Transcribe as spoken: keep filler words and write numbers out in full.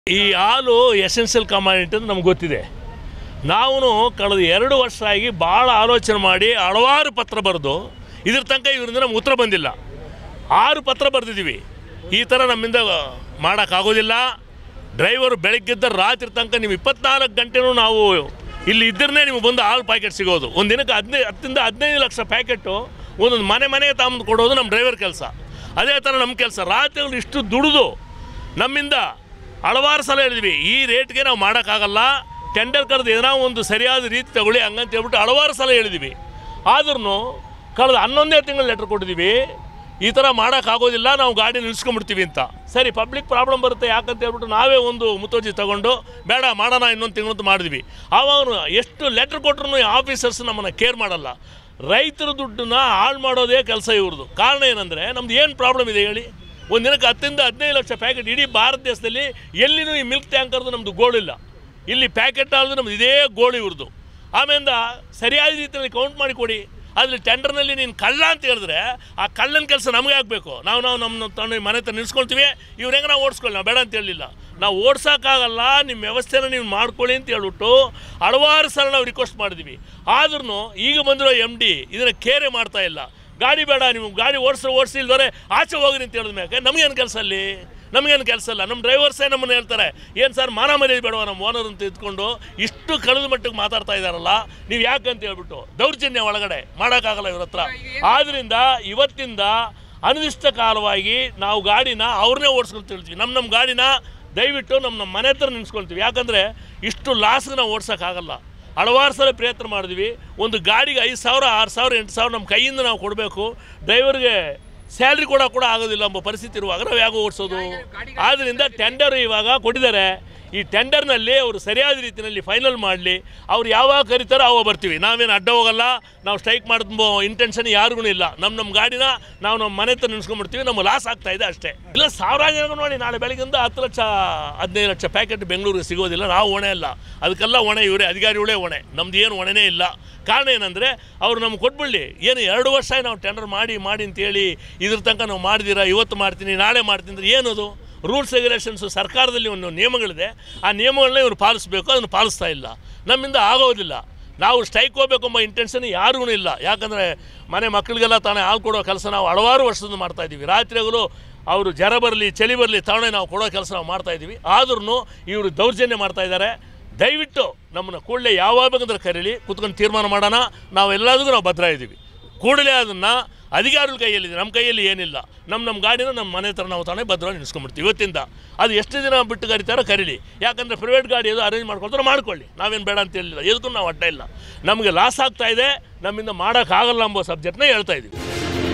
ಈ ಹಾಲು essential commodity ಅಂತ ನಮಗೆ ಗೊತ್ತಿದೆ. ನಾವು ಕಳೆದ ಎರಡು ವರ್ಷ ಆಗಿ ಭಾಳ ಆಲೋಚನೆ ಮಾಡಿ ಹಲವಾರು ಪತ್ರ ಬರೆದು ಇದ್ರ ತನಕ ಇವರಿಂದ ನಮ್ಗೆ ಉತ್ತರ ಬಂದಿಲ್ಲ. ಆರು ಪತ್ರ ಬರೆದಿದ್ದೀವಿ. ಈ ಥರ ನಮ್ಮಿಂದ ಮಾಡೋಕ್ಕಾಗೋದಿಲ್ಲ. ಡ್ರೈವರು ಬೆಳಗ್ಗೆದ್ದ ರಾತ್ರಿ ತನಕ ನೀವು ಇಪ್ಪತ್ನಾಲ್ಕು ಗಂಟೆನೂ ನಾವು ಇಲ್ಲಿ ಇದ್ದರೆ ನಿಮಗೆ ಬಂದು ಹಾಲು ಪ್ಯಾಕೆಟ್ ಸಿಗೋದು. ಒಂದು ದಿನಕ್ಕೆ ಹದಿನೈದು ಹತ್ತರಿಂದ ಹದಿನೈದು ಲಕ್ಷ ಪ್ಯಾಕೆಟು ಒಂದೊಂದು ಮನೆ ಮನೆಗೆ ತಗೊಂಡು ಕೊಡೋದು ನಮ್ಮ ಡ್ರೈವರ್ ಕೆಲಸ. ಅದೇ ಥರ ನಮ್ಮ ಕೆಲಸ. ರಾತ್ರಿಗಳು ಇಷ್ಟು ದುಡಿದು ನಮ್ಮಿಂದ ಹಲವಾರು ಸಲ ಹೇಳಿದ್ವಿ, ಈ ರೇಟ್ಗೆ ನಾವು ಮಾಡೋಕ್ಕಾಗಲ್ಲ, ಟೆಂಡರ್ ಕರೆದು ಏನೋ ಒಂದು ಸರಿಯಾದ ರೀತಿ ತಗೊಳ್ಳಿ ಹಂಗಂತ ಹೇಳ್ಬಿಟ್ಟು ಹಲವಾರು ಸಲ ಹೇಳಿದ್ವಿ. ಆದ್ರೂ ಕಳೆದ ಹನ್ನೊಂದೇ ತಿಂಗಳು ಲೆಟ್ರ್ ಕೊಟ್ಟಿದ್ದೀವಿ, ಈ ಥರ ಮಾಡೋಕ್ಕಾಗೋದಿಲ್ಲ, ನಾವು ಗಾಡಿ ನಿಲ್ಸ್ಕೊಂಡ್ಬಿಡ್ತೀವಿ ಅಂತ. ಸರಿ, ಪಬ್ಲಿಕ್ ಪ್ರಾಬ್ಲಮ್ ಬರುತ್ತೆ ಯಾಕಂತ ಹೇಳ್ಬಿಟ್ಟು ನಾವೇ ಒಂದು ಮುತುವರ್ಜಿ ತೊಗೊಂಡು ಬೇಡ ಮಾಡೋಣ ಇನ್ನೊಂದು ತಿಂಗಳಂತ ಮಾಡಿದ್ವಿ. ಆವಾಗ ಎಷ್ಟು ಲೆಟ್ರ್ ಕೊಟ್ಟರು ಈ ಆಫೀಸರ್ಸ್ ನಮ್ಮನ್ನು ಕೇರ್ ಮಾಡಲ್ಲ. ರೈತರ ದುಡ್ಡನ್ನ ಹಾಳು ಮಾಡೋದೇ ಕೆಲಸ ಇವ್ರದ್ದು. ಕಾರಣ ಏನಂದರೆ ನಮ್ದು ಏನು ಪ್ರಾಬ್ಲಮ್ ಇದೆ ಹೇಳಿ. ಒಂದು ದಿನಕ್ಕೆ ಹತ್ತರಿಂದ ಹದಿನೈದು ಲಕ್ಷ ಪ್ಯಾಕೆಟ್ ಇಡೀ ಭಾರತ ದೇಶದಲ್ಲಿ ಎಲ್ಲಿನೂ ಈ ಮಿಲ್ಕ್ ಟ್ಯಾಂಕರ್ದು ನಮ್ಮದು ಗೋಳಿಲ್ಲ. ಇಲ್ಲಿ ಪ್ಯಾಕೆಟ್ ಹಾಲ್ದು ನಮ್ದು ಇದೇ ಗೋಳು ಇವ್ರದ್ದು. ಆಮೇಲೆ ಸರಿಯಾದ ರೀತಿಯಲ್ಲಿ ಕೌಂಟ್ ಮಾಡಿ ಕೊಡಿ. ಆದರೆ ಟೆಂಡರ್ನಲ್ಲಿ ನೀನು ಕಳ್ಳ ಅಂತ ಹೇಳಿದ್ರೆ ಆ ಕಳ್ಳನ ಕೆಲಸ ನಮಗೆ ಆಗಬೇಕು. ನಾವು ನಾವು ನಮ್ಮ ತಂದು ಮನೆ ಹತ್ರ ನಿಲ್ಸ್ಕೊಳ್ತೀವಿ, ಇವ್ರು ಹೆಂಗೆ ನಾವು ಓಡಿಸ್ಕೊಳ್ಳಿ, ನಾವು ಬೇಡ ಅಂತ ಹೇಳಲಿಲ್ಲ. ನಾವು ಓಡ್ಸೋಕ್ಕಾಗಲ್ಲ, ನಿಮ್ಮ ವ್ಯವಸ್ಥೆನ ನೀವು ಮಾಡ್ಕೊಳ್ಳಿ ಅಂತ ಹೇಳ್ಬಿಟ್ಟು ಹಲವಾರು ಸಲ ನಾವು ರಿಕ್ವೆಸ್ಟ್ ಮಾಡಿದ್ವಿ. ಆದ್ರೂ ಈಗ ಬಂದಿರೋ ಎಮ್ ಡಿ ಇದನ್ನು ಕೇರೆ ಮಾಡ್ತಾ ಇಲ್ಲ. ಗಾಡಿ ಬೇಡ, ನೀವು ಗಾಡಿ ಓಡಿಸೋ ಓಡಿಸಿ ಇಲ್ದೋರೆ ಆಚೆ ಹೋಗ್ರಿ ಅಂತ ಹೇಳಿದ ಮ್ಯಾಕೆ ನಮಗೇನು ಕೆಲಸ ಅಲ್ಲಿ? ನಮಗೇನು ಕೆಲಸ ಇಲ್ಲ. ನಮ್ಮ ಡ್ರೈವರ್ಸೇ ನಮ್ಮನ್ನು ಹೇಳ್ತಾರೆ, ಏನು ಸರ್ ಮಾನ ಮರ್ಯಾದೆ ಬೇಡವ ನಮ್ಮ ಓನರ್ ಅಂತ ಇದ್ಕೊಂಡು ಇಷ್ಟು ಕಳೆದ ಮಟ್ಟಿಗೆ ಮಾತಾಡ್ತಾ ಇದ್ದಾರಲ್ಲ, ನೀವು ಯಾಕಂತ ಹೇಳ್ಬಿಟ್ಟು ದೌರ್ಜನ್ಯ ಒಳಗಡೆ ಮಾಡೋಕ್ಕಾಗಲ್ಲ ಇವ್ರ ಹತ್ರ. ಆದ್ದರಿಂದ ಇವತ್ತಿಂದ ಅನಿರ್ದಿಷ್ಟ ಕಾಲವಾಗಿ ನಾವು ಗಾಡಿನ ಅವ್ರನ್ನೇ ಓಡಿಸ್ಕೊಂಡು ಹೇಳ್ತೀವಿ. ನಮ್ಮ ನಮ್ಮ ಗಾಡಿನ ದಯವಿಟ್ಟು ನಮ್ಮ ನಮ್ಮ ಮನೆ ಹತ್ರ ನಿಲ್ಸ್ಕೊಳ್ತೀವಿ. ಯಾಕಂದರೆ ಇಷ್ಟು ಲಾಸ್ಗೆ ನಾವು ಓಡ್ಸೋಕ್ಕಾಗಲ್ಲ. ಹಲವಾರು ಸಲ ಪ್ರಯತ್ನ ಮಾಡಿದ್ವಿ. ಒಂದು ಗಾಡಿಗೆ ಐದು ಸಾವಿರ ಆರು ಸಾವಿರ ಎಂಟು ಸಾವಿರ ನಮ್ಮ ಕೈಯಿಂದ ನಾವು ಕೊಡಬೇಕು, ಡ್ರೈವರ್ಗೆ ಸ್ಯಾಲ್ರಿ ಕೂಡ ಕೂಡ ಆಗೋದಿಲ್ಲ ಎಂಬ ಪರಿಸ್ಥಿತಿ ಇರುವಾಗ ನಾವು ಯಾಕೆ ಓಡಿಸೋದು? ಆದ್ದರಿಂದ ಟೆಂಡರ್ ಇವಾಗ ಕೊಟ್ಟಿದ್ದಾರೆ. ಈ ಟೆಂಡರ್ನಲ್ಲಿ ಅವರು ಸರಿಯಾದ ರೀತಿಯಲ್ಲಿ ಫೈನಲ್ ಮಾಡಲಿ. ಅವ್ರು ಯಾವಾಗ ಕರೀತಾರೋ ಅವಾಗ ಬರ್ತೀವಿ. ನಾವೇನು ಅಡ್ಡ ಹೋಗಲ್ಲ, ನಾವು ಸ್ಟ್ರೈಕ್ ಮಾಡೋ ಇಂಟೆನ್ಷನ್ ಯಾರಿಗೂ ಇಲ್ಲ. ನಮ್ಮ ನಮ್ಮ ಗಾಡಿನ ನಾವು ನಮ್ಮ ಮನೆ ಹತ್ರ ನಿಲ್ಸ್ಕೊಂಡ್ಬಿಡ್ತೀವಿ. ನಮ್ಗೆ ಲಾಸ್ ಆಗ್ತಾ ಇದೆ ಅಷ್ಟೇ. ಇಲ್ಲ ಸಾವಿರಾರು ಜನ ನೋಡಿ ನಾಳೆ ಬೆಳಗ್ಗೆಯಿಂದ ಹತ್ತು ಲಕ್ಷ ಹದಿನೈದು ಲಕ್ಷ ಪ್ಯಾಕೆಟ್ ಬೆಂಗಳೂರಿಗೆ ಸಿಗೋದಿಲ್ಲ. ನಾವು ಹೊಣೆ ಅಲ್ಲ, ಅದಕ್ಕೆಲ್ಲ ಹೊಣೆ ಇವರೇ, ಅಧಿಕಾರಿಗಳೇ ಹೊಣೆ. ನಮ್ದು ಏನು ಹೊಣೆನೇ ಇಲ್ಲ. ಕಾರಣ ಏನಂದರೆ ಅವರು ನಮ್ಗೆ ಕೊಟ್ಬಿಡಲಿ. ಏನು ಎರಡು ವರ್ಷ ನಾವು ಟೆಂಡರ್ ಮಾಡಿ ಮಾಡಿ ಅಂತೇಳಿ ಇದ್ರ ತನಕ ನಾವು ಮಾಡಿದಿರ, ಇವತ್ತು ಮಾಡ್ತೀನಿ ನಾಳೆ ಮಾಡ್ತೀನಿ ಅಂದರೆ ಏನದು? ರೂಲ್ಸ್ ರೆಗ್ಯುಲೇಷನ್ಸು ಸರ್ಕಾರದಲ್ಲಿ ಒಂದು ನಿಯಮಗಳಿದೆ, ಆ ನಿಯಮಗಳನ್ನ ಇವರು ಪಾಲಿಸಬೇಕು. ಅದನ್ನು ಪಾಲಿಸ್ತಾ ಇಲ್ಲ. ನಮ್ಮಿಂದ ಆಗೋದಿಲ್ಲ. ನಾವು ಸ್ಟ್ರೈಕ್ ಹೋಗಬೇಕು ಎಂಬ ಇಂಟೆನ್ಷನ್ ಯಾರಿಗೂ ಇಲ್ಲ. ಯಾಕಂದರೆ ಮನೆ ಮಕ್ಕಳಿಗೆಲ್ಲ ತಾನೇ ಹಾಲು ಕೊಡೋ ಕೆಲಸ ನಾವು ಹಲವಾರು ವರ್ಷದಿಂದ ಮಾಡ್ತಾಯಿದ್ದೀವಿ. ರಾತ್ರಿಗಳು ಅವರು ಜ್ವರ ಬರಲಿ ಚಳಿ ಬರಲಿ ತಾನೇ ನಾವು ಕೊಡೋ ಕೆಲಸ ನಾವು ಮಾಡ್ತಾಯಿದ್ದೀವಿ. ಆದ್ರೂ ಇವರು ದೌರ್ಜನ್ಯ ಮಾಡ್ತಾಯಿದ್ದಾರೆ. ದಯವಿಟ್ಟು ನಮ್ಮನ್ನು ಕೂಡಲೇ ಯಾವಾಗ ಬೇಕಂದ್ರೆ ಕರೀಲಿ, ಕೂತ್ಕೊಂಡು ತೀರ್ಮಾನ ಮಾಡೋಣ. ನಾವೆಲ್ಲದಕ್ಕೂ ನಾವು ಭದ್ರ ಇದ್ದೀವಿ. ಕೂಡಲೇ ಅದನ್ನು ಅಧಿಕಾರಿಗಳ ಕೈಯಲ್ಲಿದೆ, ನಮ್ಮ ಕೈಯಲ್ಲಿ ಏನಿಲ್ಲ. ನಮ್ಮ ನಮ್ಮ ಗಾಡಿನ ನಮ್ಮ ಮನೆ ಹತ್ರ ನಾವು ತಾನೇ ಭದ್ರವಾಗಿ ನಿಲ್ಸ್ಕೊಂಡ್ಬಿಡ್ತೀವಿ. ಇವತ್ತಿಂದ ಅದು ಎಷ್ಟು ದಿನ ಬಿಟ್ಟು ಕರೀತಾರೋ ಕರೀಲಿ. ಯಾಕಂದರೆ ಪ್ರೈವೇಟ್ ಗಾಡಿ ಅದು ಅರೇಂಜ್ ಮಾಡ್ಕೊಳ್ತಾರೆ, ಮಾಡ್ಕೊಳ್ಳಿ. ನಾವೇನು ಬೇಡ ಅಂತ ಹೇಳಿಲ್ಲ, ಎದಕ್ಕೂ ನಾವು ಅಡ್ಡ ಇಲ್ಲ. ನಮಗೆ ಲಾಸ್ ಆಗ್ತಾಯಿದೆ, ನಮ್ಮಿಂದ ಮಾಡೋಕ್ಕಾಗಲ್ಲ ಎಂಬ ಸಬ್ಜೆಕ್ಟ್ನ ಹೇಳ್ತಾ ಇದ್ದೀವಿ.